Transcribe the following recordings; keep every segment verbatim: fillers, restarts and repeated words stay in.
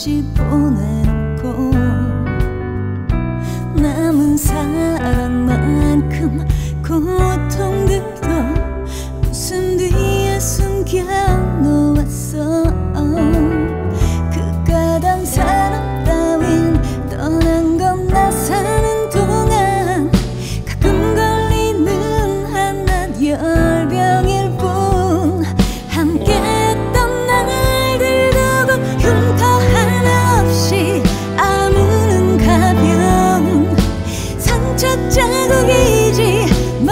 없이 보내놓고 남은 사랑만큼 고통들도 웃음 뒤에 숨겨놓았어. 그가던 사람 따윈 떠난 건 나 사는 동안 가끔 걸리는 한낱 열병일 뿐. 함께했던 날들 두고 흉터 하나 없이 아무는 가벼운 상처 자국이지만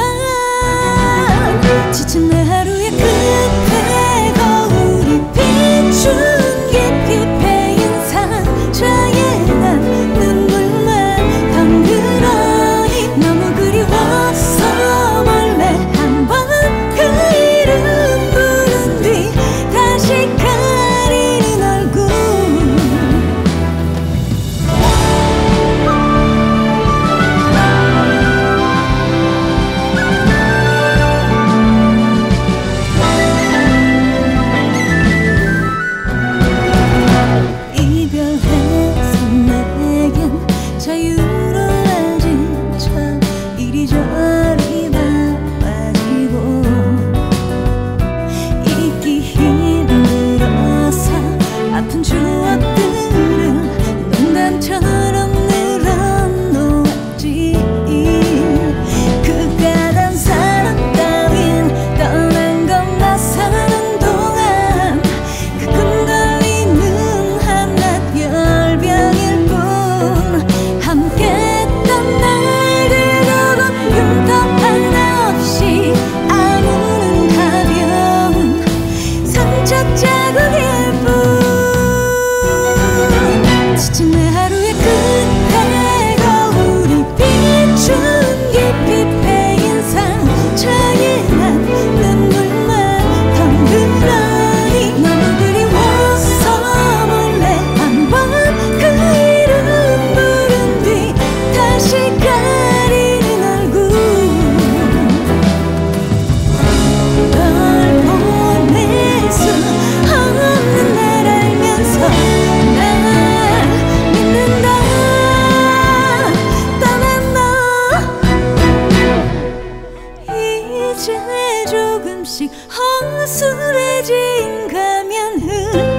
지친 내 하루의 끝에 거울이 비춘 깊이 패인 상처에 난 눈물만 덩그러니 너무 그리워서 몰래 한 번 그 이름 부른 뒤 다시 가리는 얼굴. 이별해서 내겐 자유로워진 척 이리저리 바빠지고 잊기 힘들어서 아픈 추억들을 농담처럼 늘어놓았지. 그가던 사람 따윈 떠난 건 나 사는 동안 가끔 걸리는 한낱 열병일 뿐. 함께했던 날들 두고 흉터 하나 없이 아무는 가벼운 상처 자국일 뿐. 지친 내 하루의 끝에 거울이 비춘 깊이 패인 상처에 난 눈물만 덩그러니 너무 그리워서 몰래 한 번 그 이름 부른 뒤 다시 가리는 얼굴. 널 보낼 수 없는 날 알면서 날 믿는다. 떠난 너 이제 조금씩 허술해진 가면